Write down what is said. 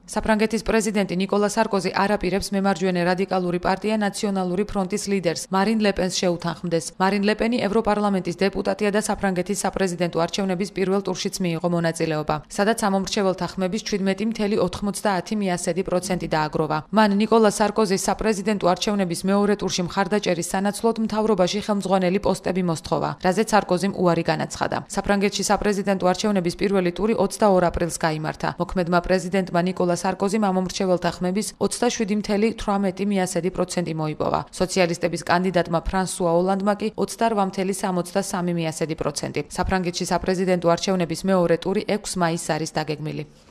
საფრანგეთის პრეზიდენტი ნიკოლა სარკოზი არ აპირებს მემარჯვენე რადიკალური პარტია ნაციონალური ფრონტის ლიდერს მარინ ლე-პენს შეუთანხმდეს. მარინ ლე-პენი ევროპარლამენტის დეპუტატია და საფრანგეთის საპრეზიდენტო არჩევნების პირველ ტურშიც მიიღო მონაწილეობა, სადაც ამომრჩეველთა ხმების 17.90% დააგროვა. მან ნიკოლა სარკოზის საპრეზიდენტო არჩევნების მეორე ტურში მხარდაჭერის სანაცვლოდ მთავრობაში ხელმძღვანელი პოსტები მოსთხოვა, რაზეც სარკოზიმ უარი განაცხადა. საფრანგეთში საპრეზიდენტო არჩევნების პირველი ტური 22 აპრილს გაიმართა. მოქმედმა პრეზიდენტმა ნიკოლა სარკოზიმ ამომრჩეველთა ხმების 27.18% მოიპოვა. სოციალისტების კანდიდატმა ფრანსუა ოლანდმა კი 28.63%. საფრანგეთში საპრეზიდენტო არჩევნების მეორე ტური 6 მაისს არის დაგეგმილი.